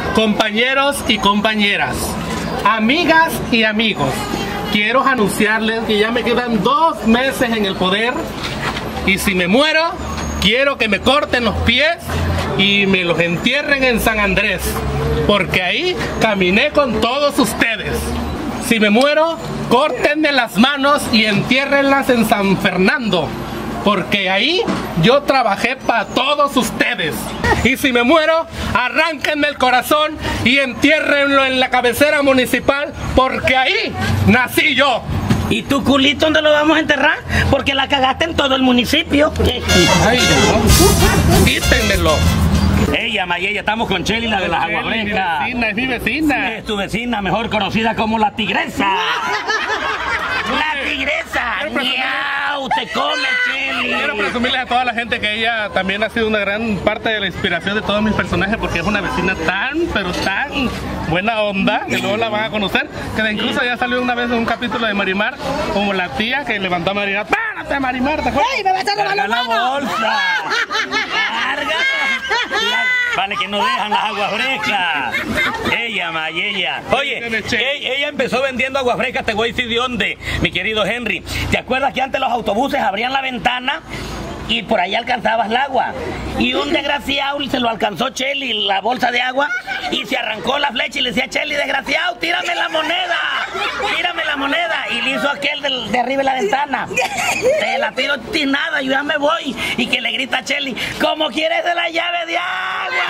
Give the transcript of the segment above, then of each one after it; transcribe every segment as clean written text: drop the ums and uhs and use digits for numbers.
Compañeros y compañeras, amigas y amigos, quiero anunciarles que ya me quedan 2 meses en el poder y si me muero, quiero que me corten los pies y me los entierren en San Andrés, porque ahí caminé con todos ustedes. Si me muero, córtenme las manos y entiérrenlas en San Fernando, porque ahí yo trabajé para todos ustedes. Y si me muero, arránquenme el corazón y entiérrenlo en la cabecera municipal, porque ahí nací yo. ¿Y tu culito dónde lo vamos a enterrar? Porque la cagaste en todo el municipio. Ay, no. Quítenmelo. Ella, Mayella, estamos con Cheli, la de las Aguas Frescas. Es mi vecina. Es tu vecina, mejor conocida como la tigresa. ¡La tigresa! ¡Miau! ¡Te come, Cheli! Quiero presumirles a toda la gente que ella también ha sido una gran parte de la inspiración de todos mis personajes, porque es una vecina tan, pero tan buena onda, que luego la van a conocer, que incluso ya salió una vez en un capítulo de Marimar, como la tía que levantó a Marimar. ¡Párate, Marimar! ¿Te acuerdas? ¡Ey, me metieron ¡Carga la bolsa! ¡Carga! Vale, que no dejan las aguas frescas. Ella, Mayella. Oye, ella empezó vendiendo aguas frescas, te voy a decir de dónde, mi querido Henry. ¿Te acuerdas que antes los autobuses abrían la ventana y por ahí alcanzabas el agua? Y un desgraciado se lo alcanzó Cheli, la bolsa de agua, y se arrancó la flecha y le decía: Cheli, desgraciado, tírame la moneda, tírame la moneda. Y le hizo aquel de arriba de la ventana: te la tiro sin nada, yo ya me voy. Y que le grita a Cheli: ¿cómo quieres de la llave de agua?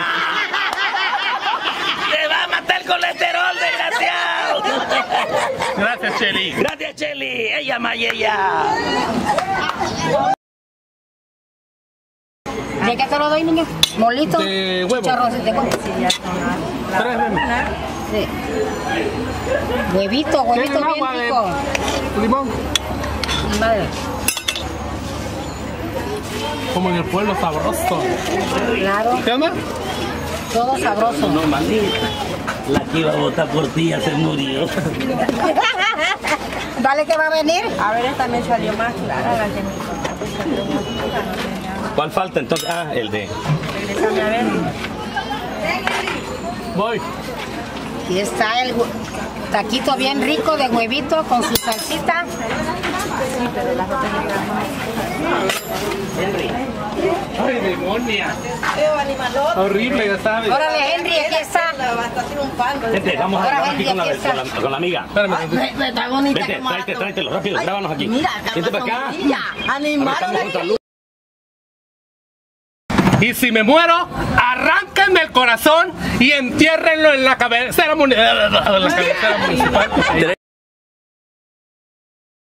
Te va a matar el colesterol, desgraciado. Gracias, Cheli. Gracias, Cheli. Ella, Mayella. ¿De qué te lo doy, niña? ¿Molito? De huevo. Chicharrón, de huevo. 3 de Sí. Huevito bien rico. limón. Mi madre. Como en el pueblo sabroso. Claro, ¿Qué onda? todo sabroso. No, maldita. La que iba a votar por ti ya se murió. ¿Vale que va a venir? A ver, esta me salió más clara, la que me salió más clara. ¿Cuál falta entonces? Ah, el de... Regrésame a ver. Voy. Aquí está el taquito bien rico de huevito con su salsita. Sí, pero las otras Ay, demonia. Veo animalón. Horrible, ya sabes. Órale, Henry, aquí está. Hasta hacer un pan. Vente, vamos a Ahora, grabar aquí Henry, aquí está. con la amiga. Espérame. Está bonita. Vente, como la- tráetelo, rápido, Ay, grábanos aquí. Mira, Vente para acá. Animal. Y si me muero, arránquenme el corazón y entiérrenlo en la cabecera municipal.